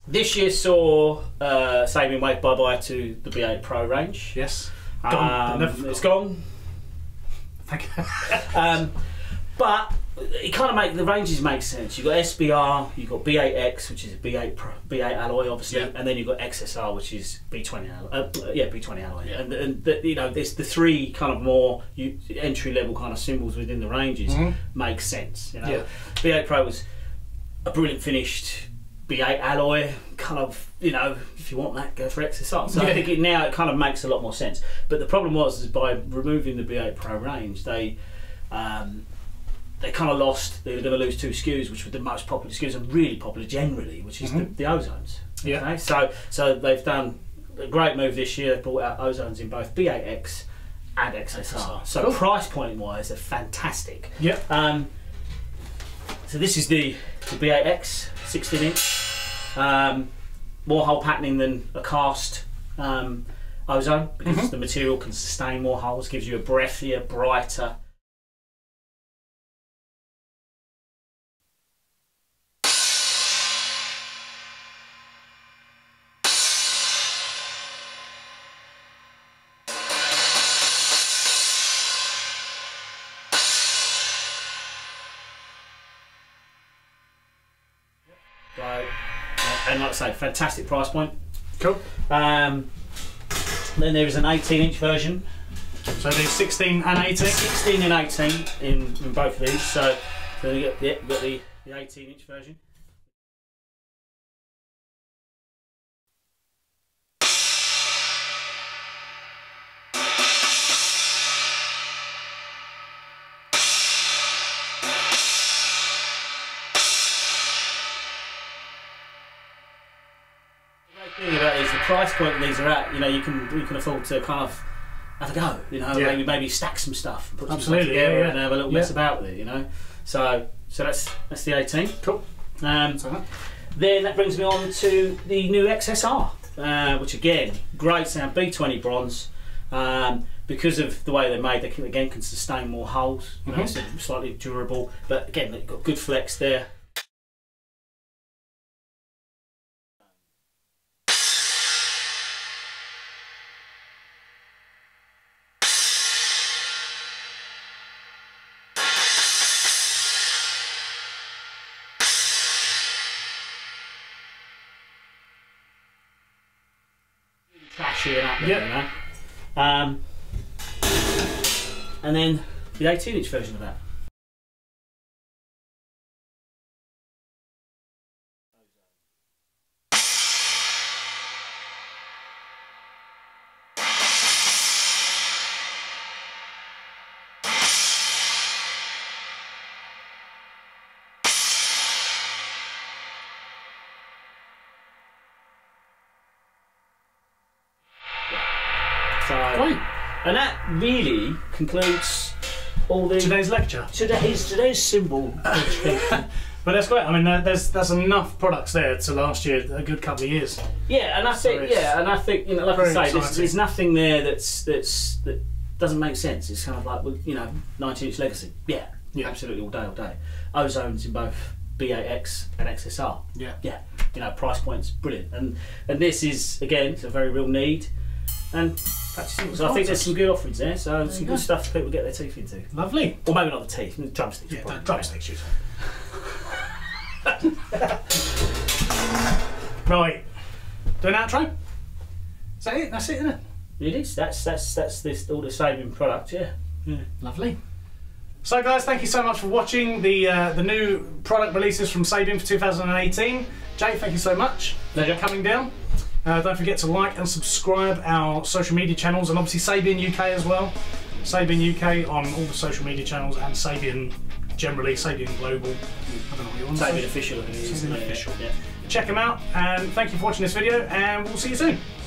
This year saw Sabian wave bye-bye to the B8 Pro range. Yes. Gone. It's gone. Thank you. But it kind of the ranges make sense. You've got SBR, you've got B8X, which is a B8 alloy, obviously, yeah. and then you've got XSR, which is B20 alloy. B20 alloy. Yeah. And you know, there's the three kind of more entry-level kind of cymbals within the ranges make sense. You know, yeah. B8 Pro was a brilliant finished B8 alloy, kind of, you know, if you want that, go for XSR. So yeah. I think now it kind of makes a lot more sense. But the problem was is by removing the B8 Pro range, they kind of lost. They were going to lose two SKUs, which were the most popular SKUs and really popular generally, which is the O-Zones. Yeah. Okay? So they've done a great move this year. They brought out O-Zones in both B8X and XSR. So cool. Price point wise, they're fantastic. Yeah. So this is the B8X 16-inch. More hole patterning than a cast O-Zone because the material can sustain more holes, gives you a breathier, brighter. And like I say, fantastic price point. Cool. Then there is an 18-inch version. So there's 16 and 18? 16 and 18 in both of these. So you got the 18-inch version. The thing about these, the price point that these are at, you know, you can afford to kind of have a go, you know, yeah. maybe stack some stuff, put some absolutely stuff together, yeah. and have a little mess about with it, you know. So that's the 18. Cool. Then that brings me on to the new XSR, which again, great sound, B20 bronze. Because of the way they're made, they can sustain more holes. You know, so slightly durable, but again, they've got good flex there. Trashy and up there, you know. And then the 18-inch version of that. So, and that really concludes all the today's lecture. Today's cymbal. But that's great. I mean, there's enough products there to last you a good couple of years. Yeah, and I think you know, like I say, there's nothing there that doesn't make sense. It's kind of like, you know, 19-inch legacy. Yeah, absolutely, all day. O-Zones in both B8X and XSR. Yeah, you know, price points brilliant, and this is again, it's a very real need. And so I think there's some good offerings there, so some good stuff for people to get their teeth into. Lovely. Or maybe not the teeth, the drumsticks. Yeah, the drumsticks. Right. Do an outro? Is that it? That's it, isn't it? It is. That's this all the Sabian product, yeah. Lovely. So guys, thank you so much for watching the new product releases from Sabian for 2018. Jay, thank you so much for coming down. Don't forget to like and subscribe our social media channels, and obviously Sabian UK as well. Sabian UK on all the social media channels, and Sabian generally, Sabian Global. I don't know what you want to say. Sabian Official. Sabian Official. Yeah. Check them out, and thank you for watching this video, and we'll see you soon.